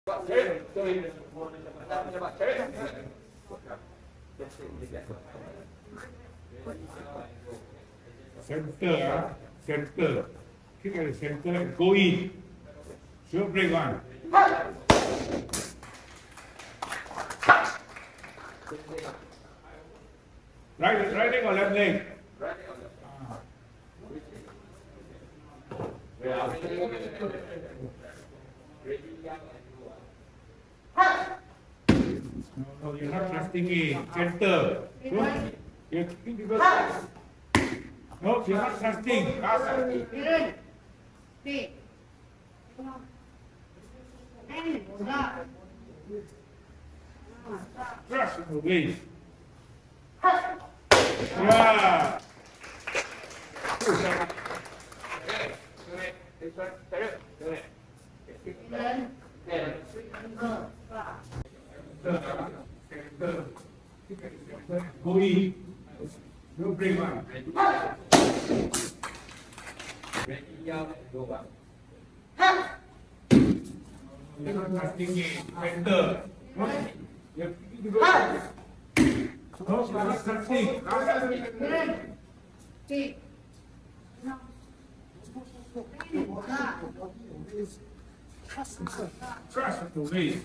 Center, center. Kick at the center and go in. Short break one. Right leg or left leg? No, you're not trusting me. Center. No, you're kicking people. No, you're not trusting. Trust in the way. Yeah. Go in. No break one. You're not trusting me. Center. No, you're kicking people. No, you're not trusting. Trust the way.